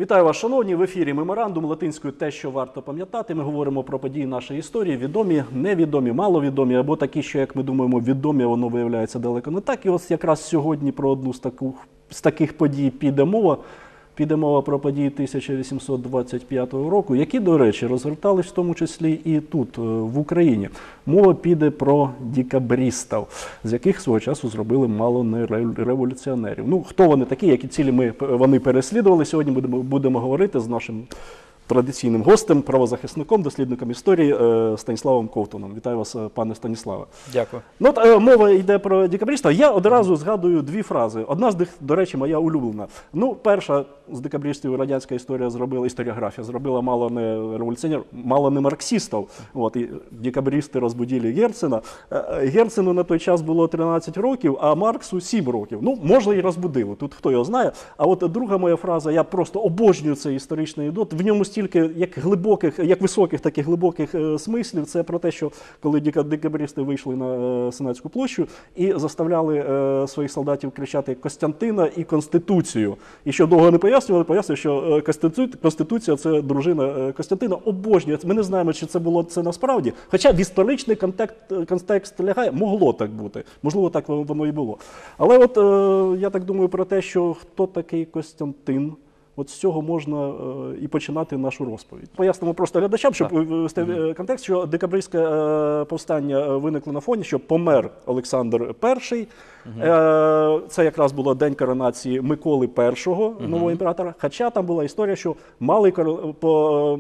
Вітаю вас, шановні, в ефірі «Меморандум» латинською «Те, що варто пам'ятати». Ми говоримо про події нашої історії, відомі, невідомі, маловідомі, або такі, що, як ми думаємо, відомі, воно виявляється далеко не так. І ось якраз сьогодні про одну з таких подій піде мова. Піде мова про події 1825 року, які, до речі, розгортались в тому числі і тут, в Україні. Мова піде про декабристів, з яких свого часу зробили мало не революціонерів. Ну, хто вони такі, які цілі вони переслідували, сьогодні будемо говорити з нашим традиційним гостем, правозахисником, дослідником історії Станіславом Ковтуном. Вітаю вас, пане Станіславе. Дякую. Ну, мова йде про декабристів. Я одразу згадую дві фрази. Одна з них, до речі, моя улюблена. Ну, перша з декабристів радянська історіографія зробила мало не революціонерів, мало не марксистів. От, і декабристи розбудили Герцена. Герцену на той час було 13 років, а Марксу 7 років. Ну, може, і розбудили, тут хто його знає. А от друга моя фраза, я просто обожнюю цей історичний анекдот. В ньому стільки як високих, так і глибоких смислів. Це про те, що коли декабристи вийшли на Сенатську площу і заставляли своїх солдатів кричати «Костянтина» і «Конституцію». І що довго не пояснювали, що Конституція – це дружина Костянтина. Обожнює. Ми не знаємо, чи це було це насправді. Хоча в історичний контекст лягає, могло так бути. Можливо, так воно і було. Але от я так думаю про те, що хто такий Костянтин. От з цього можна і починати нашу розповідь. Пояснимо просто глядачам, щоб ввести контекст, що декабристське повстання виникло на фоні, що помер Олександр І. Це якраз було день коронації Миколи І, нового імператора. Хоча там була історія, що мали по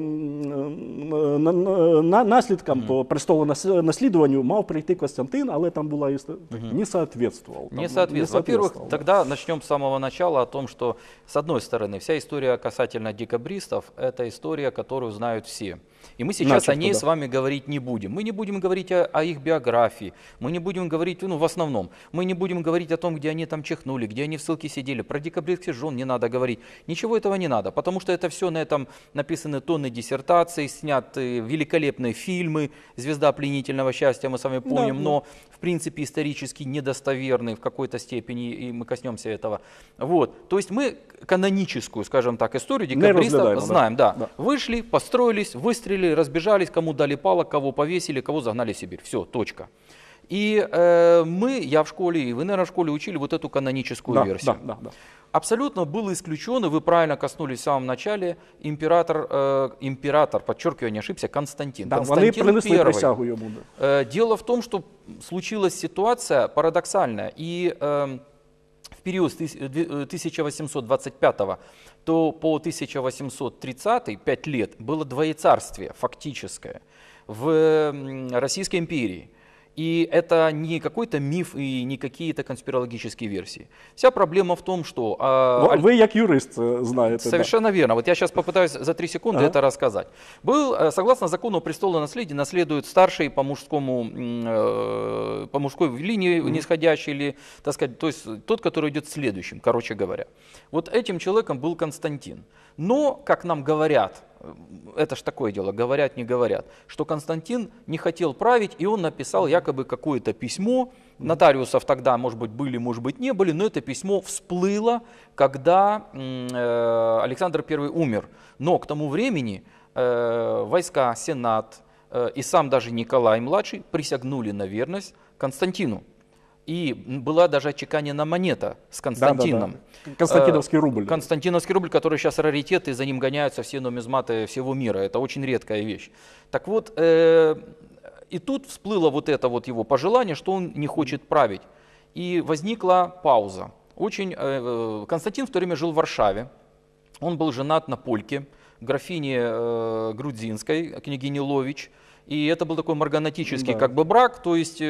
наслідкам, по престолонаслідуванню мав прийти Костянтин, але там була історія, не соответствовал. Не соответствовал. Во-первых, тогда начнем с самого начала о том, что, с одной стороны, вся история касательно декабристов – это история, которую знают все. И мы сейчас о ней с вами говорить не будем. Мы не будем говорить о их биографии, мы не будем говорить, в основном, мы не будем говорить о том, где они там чихнули, где они в ссылке сидели. Про декабристских жен не надо говорить. Ничего этого не надо, потому что это все на этом написаны тонны диссертаций, сняты великолепные фильмы «Звезда пленительного счастья», мы с вами помним, но в принципе исторически недостоверны в какой-то степени, и мы коснемся этого. Вот. То есть мы каноническую, скажем так, историю декабристов знаем. Да. Вышли, построились, выстрелили, разбежались, кому дали палок, кого повесили, кого загнали в Сибирь. Все, точка. И я в школе, и вы, наверное, в школе учили вот эту каноническую версию. Да. Абсолютно был исключен, и вы правильно коснулись в самом начале, император, подчеркиваю, не ошибся, Константин. Да, Константин вони принесли присягу йому. Дело в том, что случилась ситуация парадоксальная. И в период с 1825 то по 1830, 5 лет, было двоецарствие фактическое в Российской империи. И это не какой-то миф и не какие-то конспирологические версии. Вся проблема в том, что... Вы как юрист знаете. Совершенно верно. Вот я сейчас попытаюсь за 3 секунды это рассказать. Согласно закону о престолонаследии, наследует старший по мужской линии нисходящий, или, так сказать, то есть тот, который идет следующим, короче говоря. Вот этим человеком был Константин. Но, как нам говорят, это ж такое дело, говорят, не говорят, что Константин не хотел править, и он написал якобы какое-то письмо. Нотариусов тогда, может быть, были, может быть, не были, но это письмо всплыло, когда Александр I умер. Но к тому времени войска, Сенат и сам даже Николай-младший присягнули на верность Константину. И была даже отчеканена монета с Константином. Да. Константиновский рубль. Константиновский рубль, который сейчас раритет, и за ним гоняются все нумизматы всего мира. Это очень редкая вещь. Так вот, и тут всплыло вот это вот его пожелание, что он не хочет править. И возникла пауза. Константин в то время жил в Варшаве. Он был женат на польке, графине Грудзинской, княгине Лович. И это был такой марганатический брак, то есть,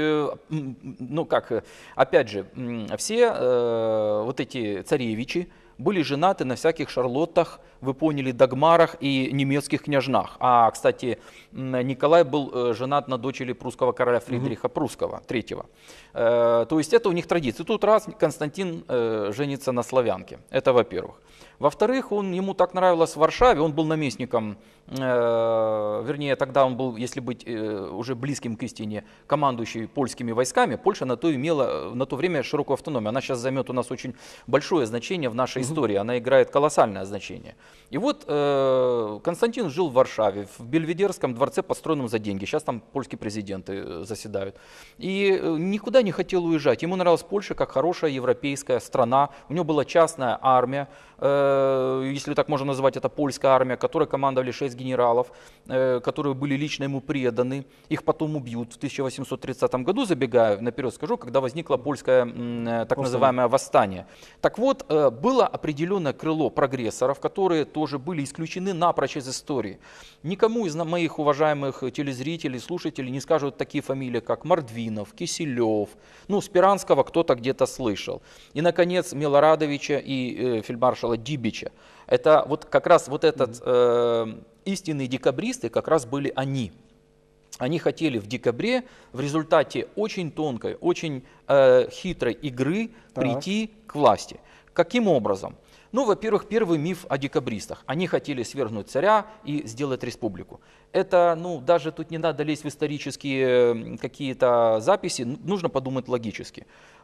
опять же, все вот эти царевичи были женаты на всяких Шарлоттах, вы поняли, Дагмарах и немецких княжнах. А, кстати, Николай был женат на дочери прусского короля Фридриха Прусского, III. То есть это у них традиция. Тут раз Константин женится на славянке, это во-первых. Во-вторых, ему так нравилось в Варшаве, он был наместником, вернее, тогда он был, если быть уже близким к истине, командующий польскими войсками. Польша на то имела на то время широкую автономию. Она сейчас займет у нас очень большое значение в нашей истории, она играет колоссальное значение. И вот Константин жил в Варшаве, в Бельведерском дворце, построенном за деньги. Сейчас там польские президенты заседают. И никуда не хотел уезжать. Ему нравилась Польша как хорошая европейская страна. У него была частная армия, если так можно назвать, это польская армия, которой командовали 6 генералов, которые были лично ему преданы. Их потом убьют в 1830 году, забегая наперед скажу, когда возникло польское так называемое восстание. Так вот, было определенное крыло прогрессоров, которые тоже были исключены напрочь из истории. Никому из моих уважаемых телезрителей, слушателей не скажут такие фамилии, как Мордвинов, Киселев, ну, Спиранского кто-то где-то слышал. И, наконец, Милорадовича и фельдмаршала Дибича. Это вот как раз вот этот истинные декабристы как раз были они. Они хотели в декабре в результате очень тонкой, очень хитрой игры прийти к власти. Каким образом? Ну, во-первых, первый миф о декабристах. Они хотели свергнуть царя и сделать республику. Это, ну, даже тут не надо лезть в исторические какие-то записи, нужно подумать логически.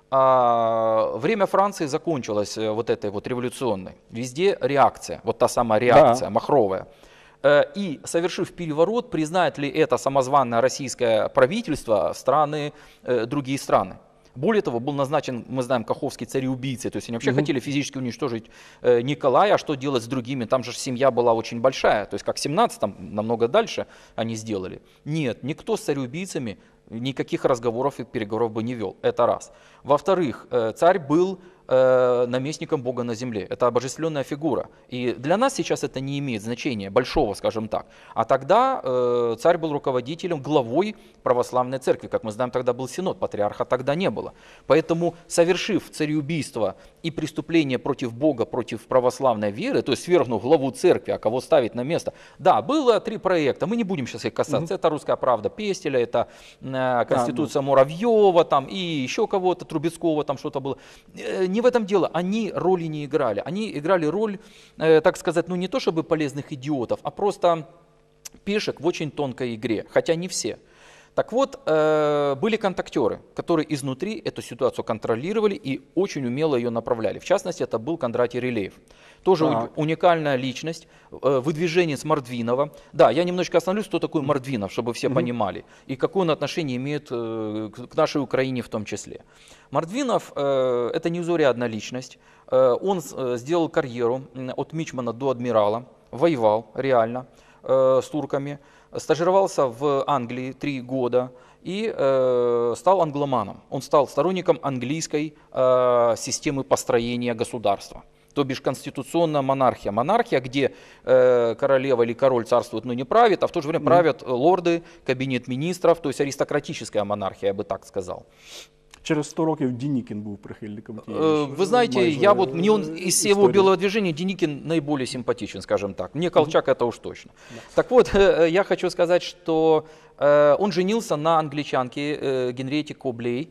Время Франции закончилось вот этой вот революционной. Везде реакция, вот та самая реакция, махровая. И, совершив переворот, признает ли это самозванное российское правительство другие страны? Более того, был назначен, мы знаем, Каховский цареубийцей, то есть они вообще хотели физически уничтожить Николая, а что делать с другими? Там же семья была очень большая, то есть как 17, там намного дальше они сделали. Нет, никто с цареубийцами никаких разговоров и переговоров бы не вел, это раз. Во-вторых, царь был наместником Бога на земле. Это обожествленная фигура. И для нас сейчас это не имеет значения, большого, скажем так. А тогда царь был руководителем, главой православной церкви. Как мы знаем, тогда был синод, патриарха тогда не было. Поэтому, совершив цареубийство и преступление против Бога, против православной веры, то есть свергнув главу церкви, а кого ставить на место, да, было 3 проекта, мы не будем сейчас их касаться. Это «Русская правда» Пестеля, это Конституция Муравьева, там, и еще кого-то, Трубецкого, там что-то было. Не в этом дело, они роли не играли. Они играли роль, так сказать, ну не то чтобы полезных идиотов, а просто пешек в очень тонкой игре, хотя не все. Так вот, были контактеры, которые изнутри эту ситуацию контролировали и очень умело ее направляли. В частности, это был Кондратий Рылеев. Тоже уникальная личность, выдвиженец Мордвинова. Да, я немножечко остановлюсь, кто такой Мордвинов, чтобы все понимали. И какое он отношение имеет к нашей Украине в том числе. Мордвинов это неузорядная личность. Он сделал карьеру от мичмана до адмирала, воевал реально с турками. Стажировался в Англии 3 года и стал англоманом. Он стал сторонником английской системы построения государства. То бишь конституционная монархия. Монархия, где королева или король царствует, но не правит, а в то же время правят лорды, кабинет министров, то есть аристократическая монархия, я бы так сказал. Через 100 років Денікін був прихильником тієї. Вы знаете, мне он из всего белого движения Деникин наиболее симпатичен, скажем так. Мне Колчак это уж точно. Так вот, я хочу сказать, что он женился на англичанке Генриетте Коблей.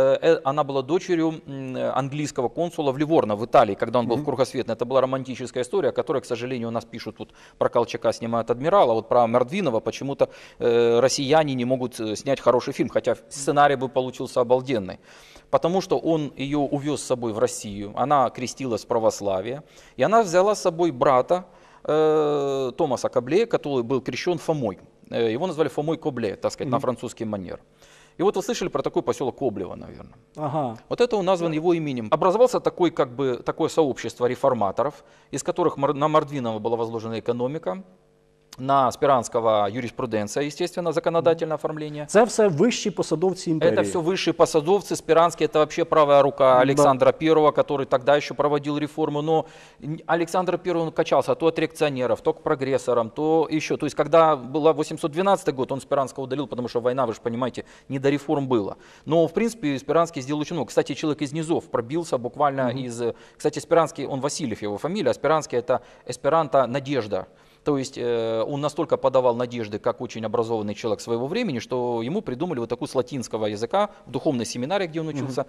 Она была дочерью английского консула в Ливорно, в Италии, когда он был в кругосветной. Это была романтическая история, которая, к сожалению, у нас пишут, вот про Колчака снимают адмирала, вот про Мордвинова почему-то россияне не могут снять хороший фильм, хотя сценарий бы получился обалденный. Потому что он ее увез с собой в Россию, она крестилась в православие, и она взяла с собой брата Томаса Коблея, который был крещен Фомой. Его назвали Фомой Кобле, так сказать, на французский манер. И вот вы слышали про такой поселок Коблево, наверное. Ага. Вот это он назван его именем. Образовался такое сообщество реформаторов, из которых на Мордвинова была возложена экономика, на Спиранского юриспруденция, естественно, законодательное оформление. Це все вищі посадовці імперії. Это все высшие посадовцы. Спиранский это вообще правая рука Александра I, который тогда еще проводил реформу. Но Александр I он качался то от реакционеров, то к прогрессорам, то еще. То есть когда был 812 год, он Спиранского удалил, потому что война, вы же понимаете, не до реформ было. Но в принципе Спиранский сделал очень много. Кстати, человек из низов пробился буквально из... Кстати, Спиранский, он Васильев его фамилия, а Спиранский это эсперанто «надежда». То есть он настолько подавал надежды, как очень образованный человек своего времени, что ему придумали вот такую с латинского языка, в духовной семинарии, где он учился,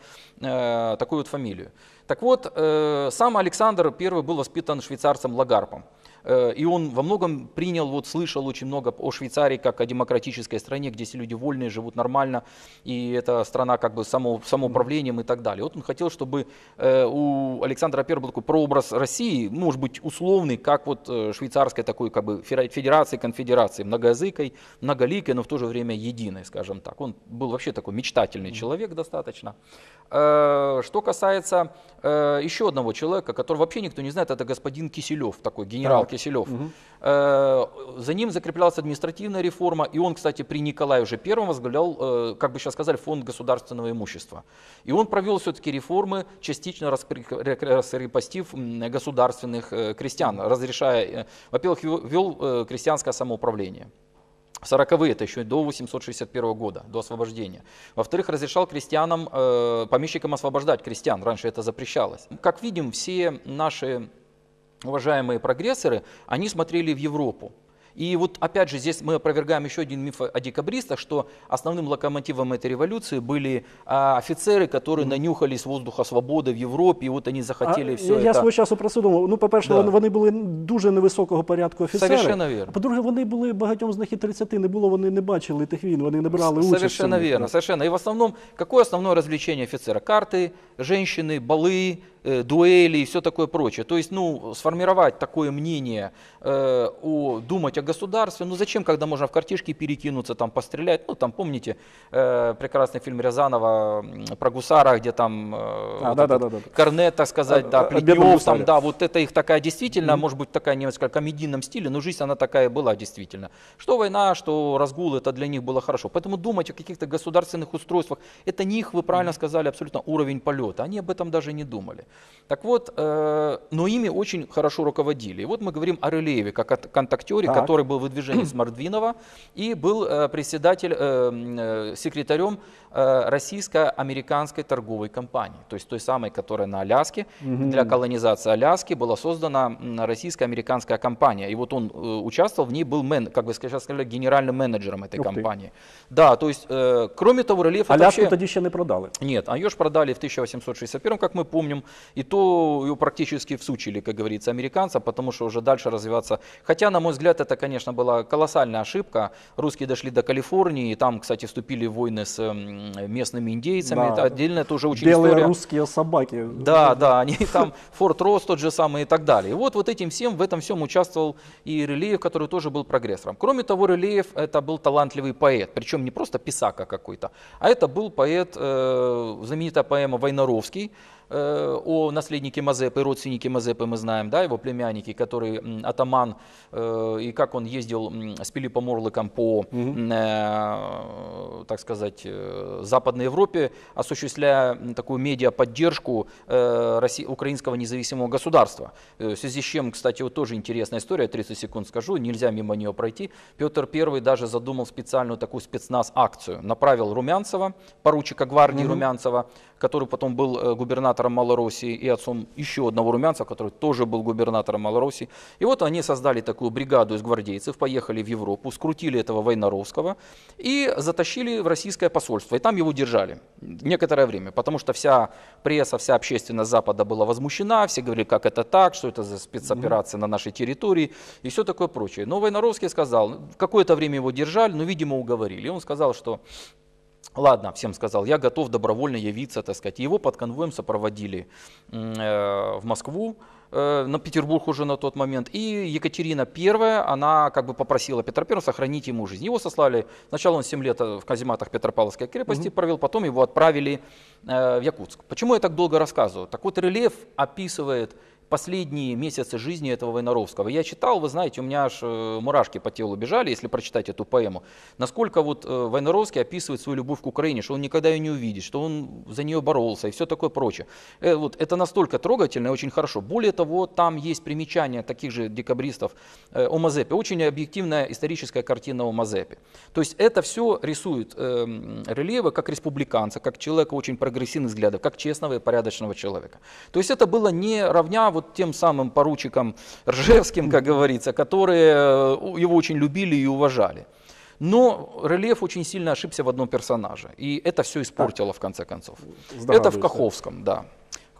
такую вот фамилию. Так вот, сам Александр I был воспитан швейцарцем Лагарпом. И он во многом принял, вот слышал очень много о Швейцарии как о демократической стране, где все люди вольные, живут нормально, и это страна как бы самоуправлением и так далее. Вот он хотел, чтобы у Александра I был такой прообраз России, может быть условный, как вот швейцарской такой как бы федерации, конфедерации, многоязыкой, многоликой, но в то же время единой, скажем так. Он был вообще такой мечтательный человек достаточно. Что касается еще одного человека, которого вообще никто не знает, это господин Киселев, такой генерал Киселев. За ним закреплялась административная реформа, и он, кстати, при Николае уже I возглавлял, как бы сейчас сказали, фонд государственного имущества. И он провел все-таки реформы, частично раскрепостив государственных крестьян, разрешая, во-первых, ввел крестьянское самоуправление. 40-е, это еще до 861 года, до освобождения. Во-вторых, разрешал крестьянам, помещикам освобождать крестьян, раньше это запрещалось. Как видим, все наши уважаемые прогрессоры, они смотрели в Европу. И вот опять же здесь мы опровергаем еще один миф о декабристах, что основным локомотивом этой революции были офицеры, которые нанюхались воздуха свободи в Європі, і от вони захотіли все це. Я свого часу про це думав. Ну, по-перше, вони були дуже невисокого порядку офіцери. Совершенно верно. По-друге, вони були, багатьом з них і 30 не було, вони не бачили тих війн, вони не брали участь. Совершенно верно, совершенно. И в основном, какое основное развлечение офицера? Карты, женщины, балы, дуэли и все такое прочее. То есть, ну, сформировать такое мнение, думать о государстве, ну зачем, когда можно в картишки перекинуться, там пострелять, ну там помните прекрасный фильм Рязанова про гусара, где там Корнет, так сказать, Плетнев, там, да, вот это их такая действительно, может быть такая немножко комедийном стиле, но жизнь она такая была действительно. Что война, что разгул, это для них было хорошо. Поэтому думать о каких-то государственных устройствах, это не их, вы правильно сказали, абсолютно уровень полета, они об этом даже не думали. Так вот, но ими очень хорошо руководили. И вот мы говорим о Рылееве, как о контактере, который был в выдвижении с Мордвинова и был секретарем российско-американской торговой компании, то есть той самой, которая на Аляске, для колонизации Аляски была создана российско-американская компания. И вот он участвовал в ней, был, как бы сейчас сказали, генеральным менеджером этой компании. Да, то есть, кроме того, Рылеев... Аляску тоді ще не продали. Нет, ее ж продали в 1861, как мы помним, и то ее практически всучили, как говорится, американцам, потому что уже дальше развиваться... Хотя, на мой взгляд, это, конечно, была колоссальная ошибка. Русские дошли до Калифорнии, и там, кстати, вступили в войны с местными индейцами. Да. Это отдельно, это уже очень белые история. Русские собаки. Да, да, они там, Форт Росс тот же самый и так далее. И вот этим всем, в этом всем участвовал и Рылеев, который тоже был прогрессором. Кроме того, Рылеев это был талантливый поэт, причем не просто писака какой-то, а это был поэт, знаменитая поэма «Войнаровский», о наследнике Мазепы, родственнике Мазепы мы знаем, да, его племянники, который атаман, и как он ездил с Пилипом Орлыком по, так сказать, Западной Европе, осуществляя такую медиаподдержку украинского независимого государства. В связи с чем, кстати, вот тоже интересная история, 30 секунд скажу, нельзя мимо нее пройти. Петр I даже задумал специальную такую спецназ-акцию, направил Румянцева, поручика гвардии Румянцева, который потом был губернатором Малороссии, и отцом еще одного румянца, который тоже был губернатором Малороссии. И вот они создали такую бригаду из гвардейцев, поехали в Европу, скрутили этого Войнаровского и затащили в российское посольство. И там его держали некоторое время, потому что вся пресса, вся общественность Запада была возмущена, все говорили, как это так, что это за спецоперация на нашей территории и все такое прочее. Но Войнаровский сказал, какое-то время его держали, но, видимо, уговорили. И он сказал, что... Ладно, всем сказал, я готов добровольно явиться, так сказать. Его под конвоем сопроводили в Москву, на Петербург уже на тот момент. И Екатерина I, она как бы попросила Петра I сохранить ему жизнь. Его сослали, сначала он 7 лет в казематах Петропавловской крепости провел, потом его отправили в Якутск. Почему я так долго рассказываю? Так вот, Рылеев описывает последние месяцы жизни этого Войнаровского. Я читал, вы знаете, у меня аж мурашки по телу бежали, если прочитать эту поэму. Насколько вот Войнаровский описывает свою любовь к Украине, что он никогда ее не увидит, что он за нее боролся и все такое прочее. Вот, это настолько трогательно и очень хорошо. Более того, там есть примечания таких же декабристов о Мазепе. Очень объективная историческая картина о Мазепе. То есть это все рисует Рылеева как республиканца, как человека очень прогрессивных взглядов, как честного и порядочного человека. То есть это было не равня вот тем самым поручикам Ржевским, как говорится, которые его очень любили и уважали. Но Рылеев очень сильно ошибся в одном персонаже, и это все испортило в конце концов. Это в Каховском, да. В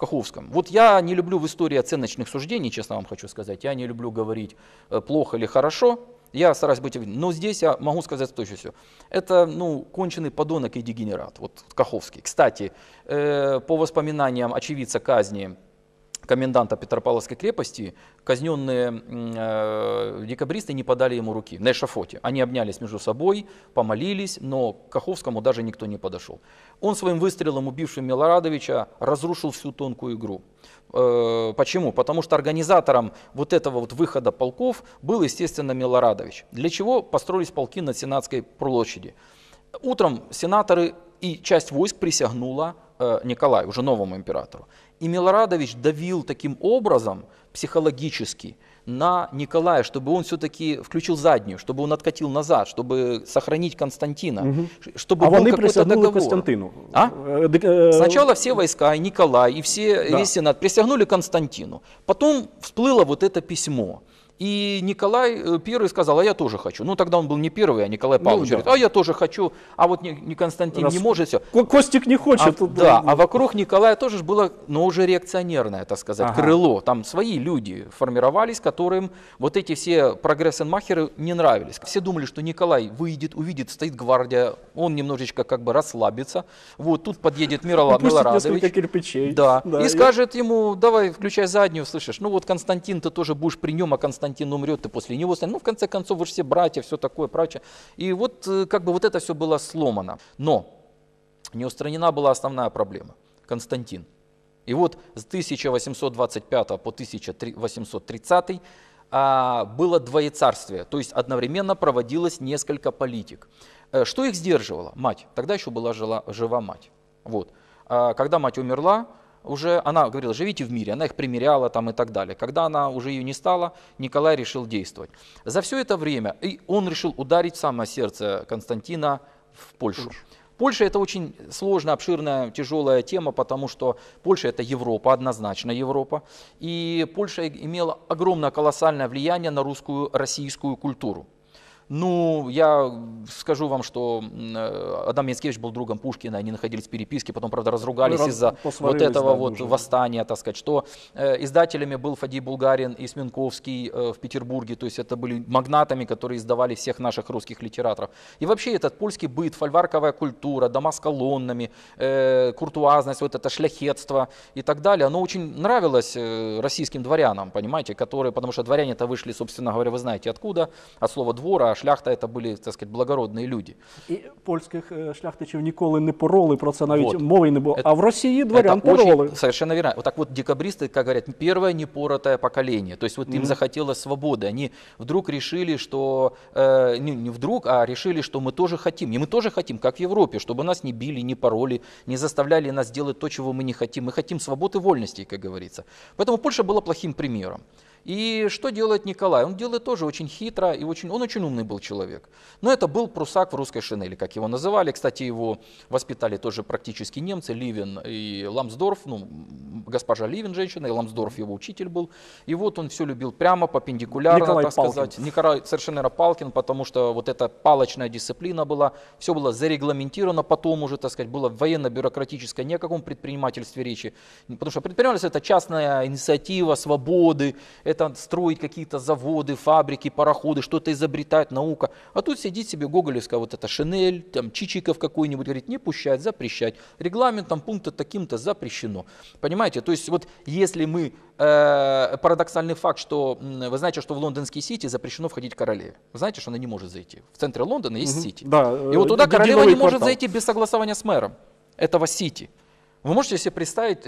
Каховском. Вот я не люблю в истории оценочных суждений, честно вам хочу сказать. Я не люблю говорить плохо или хорошо. Я стараюсь быть... Но здесь я могу сказать с точностью. Это, конченый подонок и дегенерат. Вот Каховский. Кстати, по воспоминаниям очевидца казни коменданта Петропавловской крепости, казненные декабристы не подали ему руки на эшафоте. Они обнялись между собой, помолились, но к Каховскому даже никто не подошел. Он своим выстрелом, убившим Милорадовича, разрушил всю тонкую игру. Почему? Потому что организатором вот этого вот выхода полков был, естественно, Милорадович. Для чего построились полки на Сенатской площади? Утром сенаторы и часть войск присягнула Николаю, уже новому императору. И Милорадович давил таким образом психологически на Николая, чтобы он все-таки включил заднюю, чтобы он откатил назад, чтобы сохранить Константина, чтобы был какой-то договор. Константину. Сначала все войска, и Николай, и весь Сенат присягнули Константину. Потом всплыло вот это письмо. И Николай первый сказал, а я тоже хочу. Тогда он был не первый, а Николай Павлович говорит, а я тоже хочу, а вот не Константин не может, все. Костик не хочет. А вокруг Николая тоже было, но уже реакционерное, так сказать, крыло. Там свои люди формировались, которым вот эти все прогрессенмахеры не нравились. Все думали, что Николай выйдет, увидит, стоит гвардия, он немножечко как бы расслабится. Вот тут подъедет Милорадович. Несколько кирпичей. Да. И скажет ему, давай включай заднюю, слышишь, вот Константин, ты тоже будешь при нем, а Константин умрет, ты после него станешь. В конце концов, вы же все братья, все такое, прочее. И вот как бы вот это все было сломано. Но не устранена была основная проблема. Константин. И вот с 1825 по 1830 было двоецарствие, то есть одновременно проводилось несколько политик. Что их сдерживало? Мать. Тогда еще была жива мать. Вот. Когда мать умерла, уже она говорила, живите в мире, она их примиряла там и так далее. Когда она уже ее не стала, Николай решил действовать. За все это время он решил ударить в самое сердце Константина в Польшу. Польша это очень сложная, обширная, тяжелая тема, потому что Польша это Европа, однозначно Европа. И Польша имела огромное, колоссальное влияние на русскую, российскую культуру. Я скажу вам, что Адам Мицкевич был другом Пушкина, они находились в переписке, потом, правда, разругались из-за вот этого восстания, так сказать, что издателями был Фадей Булгарин и Смянковский в Петербурге, то есть это были магнатами, которые издавали всех наших русских литераторов. И вообще этот польский быт, фольварковая культура, дома с колоннами, куртуазность, вот это шляхетство и так далее, оно очень нравилось российским дворянам, понимаете, потому что дворяне-то вышли, собственно говоря, вы знаете откуда, от слова двора, шляхта это были, так сказать, благородные люди. І польських шляхтичів ніколи не пороли, про це навіть мови не було. А в России дворян пороли. Совершенно верно. Вот так вот декабристы, как говорят, первое непоротое поколение. То есть вот им захотелось свободы. Они вдруг решили, что, не вдруг, а решили, что мы тоже хотим. И мы тоже хотим, как в Европе, чтобы нас не били, не пороли, не заставляли нас делать то, чего мы не хотим. Мы хотим свободы и вольности, как говорится. Поэтому Польша была плохим примером. И что делает Николай? Он делает тоже очень хитро, и он очень умный был человек. Но это был прусак в русской шинели, как его называли. Кстати, его воспитали тоже практически немцы, Ливен и Ламсдорф. Госпожа Ливен, женщина, и Ламсдорф его учитель был. И вот он все любил прямо, перпендикулярно, Николай так Палкин. сказать. Николай совершенно Палкин, потому что вот эта палочная дисциплина была, все было зарегламентировано, потом уже, так сказать, было военно-бюрократическое, ни о каком предпринимательстве речи. Потому что предпринимательство это частная инициатива, свободы, это строить какие-то заводы, фабрики, пароходы, что-то изобретать, наука. А тут сидит себе гоголевская вот эта Шинель, там Чичиков какой-нибудь, говорит, не пущать, запрещать. Регламентом пункта таким-то запрещено. Понимаете, то есть вот если мы, парадоксальный факт, что вы знаете, что в лондонский Сити запрещено входить королеве. Вы знаете, что она не может зайти. В центре Лондона есть Сити. Да, и вот туда королева не может квартал. зайти без согласования с мэром этого Сити. Вы можете себе представить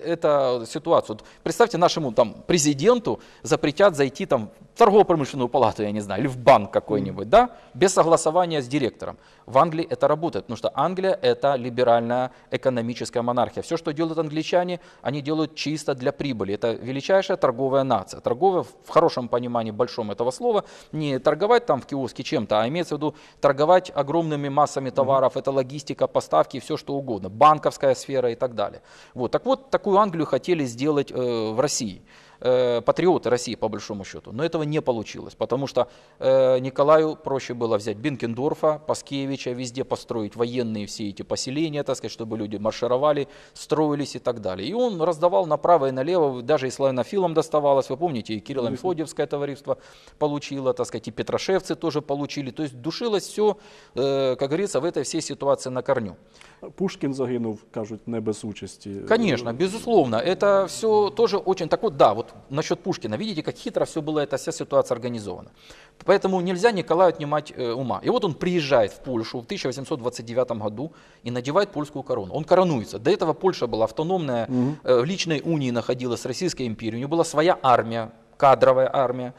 эту ситуацию? Представьте, нашему президенту запретят зайти в торгово-промышленную палату, я не знаю, или в банк какой-нибудь, да, без согласования с директором. В Англии это работает, потому что Англия это либеральная экономическая монархия. Все, что делают англичане, они делают чисто для прибыли. Это величайшая торговая нация. Торговая в хорошем понимании, большом этого слова, не торговать в киоске чем-то, а имеется в виду торговать огромными массами товаров, это логистика, поставки, все что угодно, банковская сфера и так далее. Вот. Так вот, такую Англию хотели сделать в России. патриоты России, по большому счету. Но этого не получилось, потому что Николаю проще было взять Бенкендорфа, Паскевича, везде построить военные все эти поселения, так сказать, чтобы люди маршировали, строились и так далее. И он раздавал направо и налево, даже и славянофилам доставалось, вы помните, и Кирилло-Мефодиевское товарищество получило, так сказать, и петрошевцы тоже получили. То есть душилось все, как говорится, в этой всей ситуации на корню. Пушкін загинув, кажуть, не без участі. Конечно, безусловно, это все тоже очень, так вот, да, вот насчет Пушкина, видите, как хитро все было, эта вся ситуация организована. Поэтому нельзя Николаю отнимать ума. И вот он приезжает в Польшу в 1829 году и надевает польскую корону. Он коронуется. До этого Польша была автономная, в личной унии находилась с Российской империей, у нее была своя армия, кадровая армия,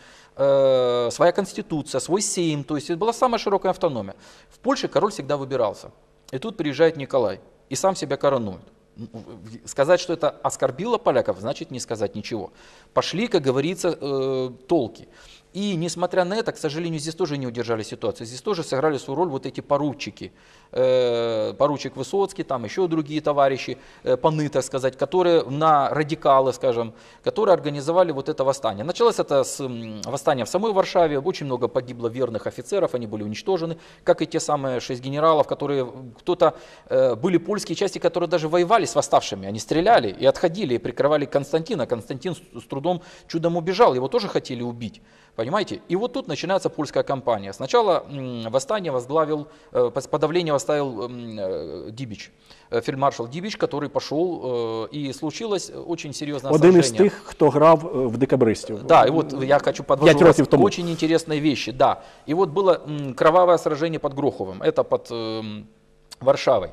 своя конституция, свой сейм, то есть это была самая широкая автономия. В Польше король всегда выбирался. И тут приезжает Николай и сам себя коронует. Сказать, что это оскорбило поляков, значит не сказать ничего. Пошли, как говорится, толки. И несмотря на это, к сожалению, здесь тоже не удержали ситуацию. Здесь тоже сыграли свою роль вот эти поручики. Поручик Высоцкий, там еще другие товарищи, паны, так сказать, которые на радикалы, скажем, которые организовали вот это восстание. Началось это с восстания в самой Варшаве, очень много погибло верных офицеров, они были уничтожены, как и те самые 6 генералов, которые кто-то, были польские части, которые даже воевали с восставшими, они стреляли и отходили, и прикрывали Константина. Константин с трудом, чудом убежал, его тоже хотели убить. Понимаете? И вот тут начинается польская кампания. Сначала восстание возглавил, подавление восставил Дибич, фельдмаршал Дибич, который пошел, и случилось очень серьезное сражение. Один із тих, хто грав в декабристів. Да, и вот я хочу подвожу вас к очень интересной вещи. Да. И вот было кровавое сражение под Гроховым, это под Варшавой.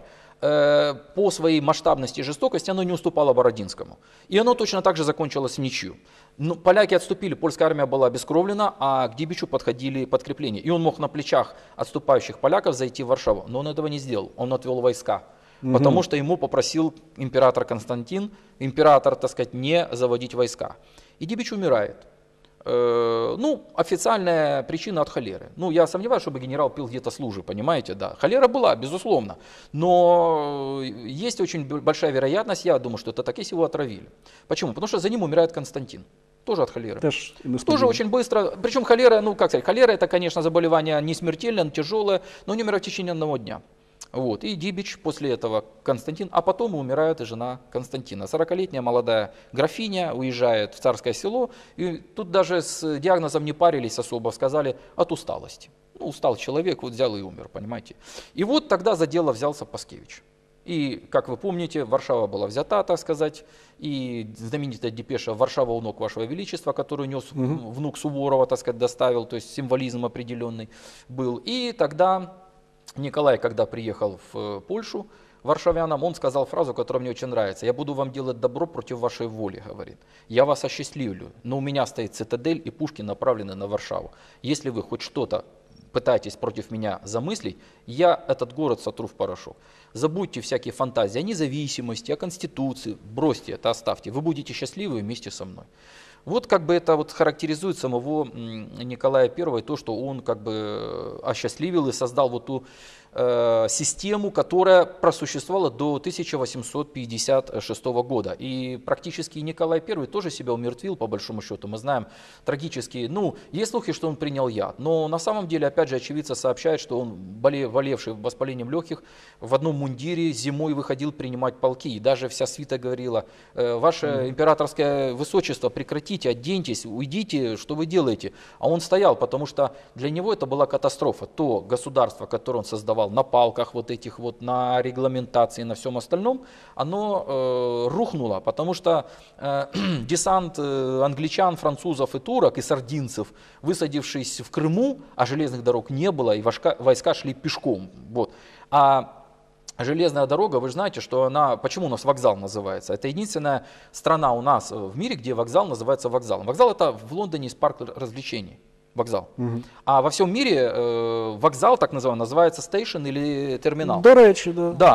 По своей масштабности и жестокости оно не уступало Бородинскому. И оно точно так же закончилось в ничью. Но поляки отступили, польская армия была обескровлена, а к Дибичу подходили подкрепления. И он мог на плечах отступающих поляков зайти в Варшаву. Но он этого не сделал, он отвел войска. Потому что ему попросил император Константин, император, так сказать, не заводить войска. И Дибич умирает. Ну, официальная причина от холеры. Ну, я сомневаюсь, чтобы генерал пил где-то с лужи, понимаете, да. Холера была, безусловно. Но есть очень большая вероятность, я думаю, что это так, если его отравили. Почему? Потому что за ним умирает Константин. Тоже от холеры. Тоже очень быстро. Причем холера, ну, как сказать, холера это, конечно, заболевание не смертельное, но тяжелое, но он умер в течение одного дня. Вот. И Дибич после этого Константин, а потом умирает и жена Константина. 40-летняя молодая графиня уезжает в Царское Село, и тут даже с диагнозом не парились особо, сказали от усталости. Ну, устал человек, вот взял и умер, понимаете. И вот тогда за дело взялся Паскевич. И, как вы помните, Варшава была взята, так сказать, и знаменитая депеша «Варшава у ног вашего величества», которую нес внук Суворова, так сказать, доставил, то есть символизм определенный был. И тогда Николай, когда приехал в Польшу, варшавянам, он сказал фразу, которая мне очень нравится. «Я буду вам делать добро против вашей воли», говорит. «Я вас осчастливлю, но у меня стоит цитадель и пушки направлены на Варшаву. Если вы хоть что-то пытаетесь против меня замыслить, я этот город сотру в порошок. Забудьте всякие фантазии о независимости, о конституции, бросьте это, оставьте. Вы будете счастливы вместе со мной». Вот как бы это вот характеризует самого Николая I, то, что он как бы осчастливил и создал вот ту систему, которая просуществовала до 1856 года. И практически Николай I тоже себя умертвил, по большому счету. Мы знаем трагические, ну, есть слухи, что он принял яд, но на самом деле, опять же, очевидцы сообщают, что он, болевший воспалением легких, в одном мундире зимой выходил принимать полки. И даже вся свита говорила: ваше императорское высочество, прекратите, оденьтесь, уйдите, что вы делаете? А он стоял, потому что для него это была катастрофа. То государство, которое он создавал на палках вот этих вот, на регламентации, на всем остальном, оно рухнуло, потому что десант англичан, французов и турок, и сардинцев, высадившись в Крыму, а железных дорог не было, и войска шли пешком. Вот. А железная дорога, вы же знаете, что она, почему у нас вокзал называется? Это единственная страна у нас в мире, где вокзал называется вокзалом. Вокзал — это в Лондоне есть парк развлечений. Вокзал. А во всем мире вокзал, так называемый, называется station или терминал. До речі, да. Да.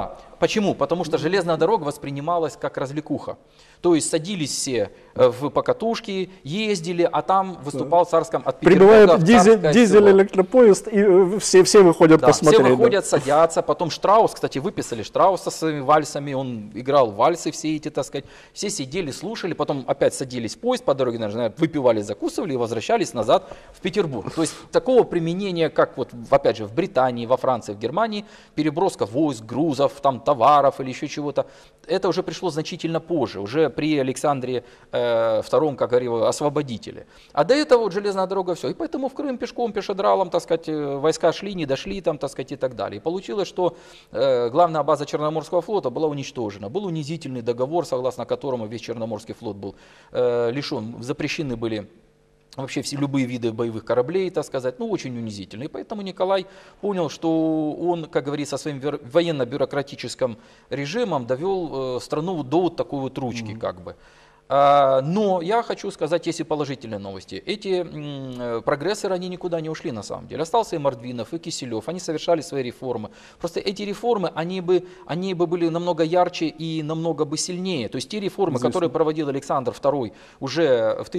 Почему? Потому что железная дорога воспринималась как развлекуха. То есть садились все в покатушки, ездили, а там выступал царском от Петербурга. Прибывает дизель-электропоезд, и все выходят посмотреть. Все выходят, садятся. Потом Штраус, кстати, выписали Штрауса со своими вальсами, он играл вальсы все эти, так сказать. Все сидели, слушали, потом опять садились в поезд по дороге, наверное, выпивали, закусывали и возвращались назад в Петербург. То есть такого применения, как вот, опять же, в Британии, во Франции, в Германии, переброска войск, грузов, там, товаров или еще чего-то, это уже пришло значительно позже, уже при Александре II, как говорил, освободителе. А до этого вот железная дорога все. И поэтому в Крым пешком, пешедралом, так сказать, войска шли, не дошли там, так сказать, и так далее. И получилось, что главная база Черноморского флота была уничтожена. Был унизительный договор, согласно которому весь Черноморский флот был лишен, запрещены были вообще все любые виды боевых кораблей, так сказать, ну очень унизительно. И поэтому Николай понял, что он, как говорится, своим военно-бюрократическим режимом довел страну до вот такой вот ручки, как бы. Но я хочу сказать, есть и положительные новости. Эти прогрессоры, они никуда не ушли на самом деле. Остался и Мордвинов, и Киселев, они совершали свои реформы. Просто эти реформы, они бы были намного ярче и намного бы сильнее. То есть те реформы, которые проводил Александр II уже в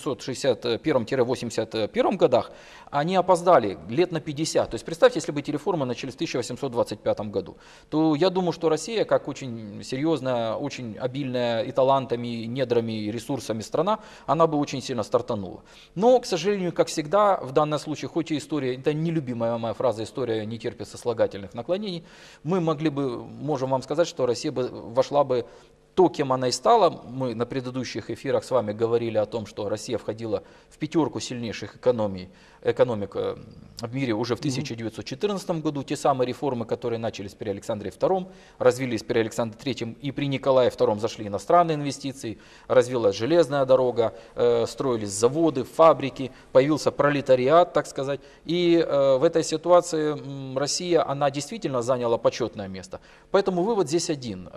1861-81 годах, они опоздали лет на 50. То есть представьте, если бы эти реформы начались в 1825 году, то я думаю, что Россия, как очень серьезная, очень обильная и талантами, и недрами, и ресурсами страна, она бы очень сильно стартанула. Но, к сожалению, как всегда, в данном случае, хоть и история, это нелюбимая моя фраза, история не терпит сослагательных наклонений, мы можем вам сказать, что Россия бы вошла бы то, кем она и стала. Мы на предыдущих эфирах с вами говорили о том, что Россия входила в пятерку сильнейших экономик в мире уже в 1914 году. Те самые реформы, которые начались при Александре II, развились при Александре III и при Николае II зашли иностранные инвестиции, развилась железная дорога, строились заводы, фабрики, появился пролетариат, так сказать. И в этой ситуации Россия, она действительно заняла почетное место. Поэтому вывод здесь один.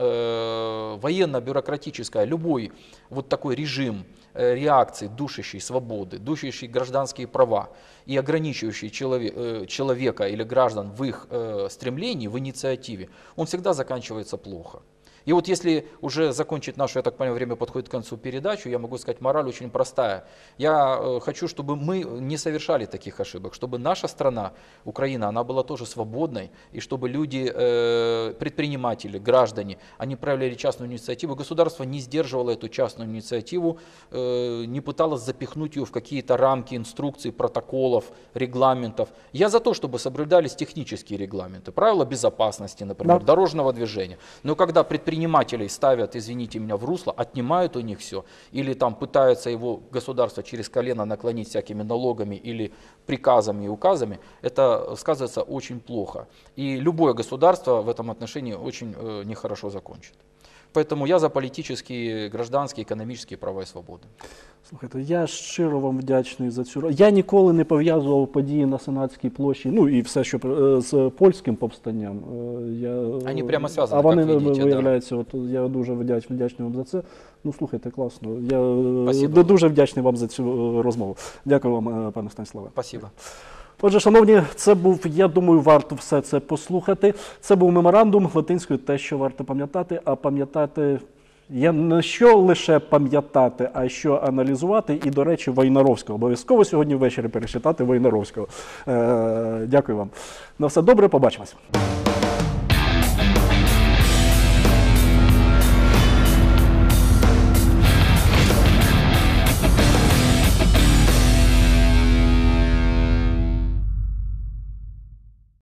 Военно-бюрократическое, любой вот такой режим реакции, душащий свободы, душащий гражданские права и ограничивающий человека или граждан в их стремлении, в инициативе, он всегда заканчивается плохо. И вот если уже закончить нашу, я так понимаю, время подходит к концу передачу, я могу сказать, мораль очень простая. Я хочу, чтобы мы не совершали таких ошибок, чтобы наша страна, Украина, она была тоже свободной, и чтобы люди, предприниматели, граждане, они проявляли частную инициативу. Государство не сдерживало эту частную инициативу, не пыталось запихнуть ее в какие-то рамки инструкций, протоколов, регламентов. Я за то, чтобы соблюдались технические регламенты, правила безопасности, например, дорожного движения. Но когда предпринимателей ставят, извините меня, в русло, отнимают у них все, или там пытаются его государство через колено наклонить всякими налогами или приказами и указами, это сказывается очень плохо. И любое государство в этом отношении очень нехорошо закончит. Поэтому я за політичні, гражданські, економічні права і свободи. Слухайте, я щиро вам вдячний за цю. Я ніколи не пов'язував події на Сенатській площі, ну і все, що з польським повстанням. Вони прямо зв'язані, а вони, виявляється, от, я дуже вдячний вам за це. Ну, слухайте, класно. Я дуже вдячний вам за цю розмову. Дякую вам, пане Станіславе. Спасибо. Отже, шановні, це був, я думаю, варто все це послухати. Це був меморандум латинською «Те, що варто пам'ятати», а пам'ятати, я не що лише пам'ятати, а що аналізувати. І, до речі, Войнаровського. Обов'язково сьогодні ввечері перечитати Войнаровського. Дякую вам. На все добре, побачимось.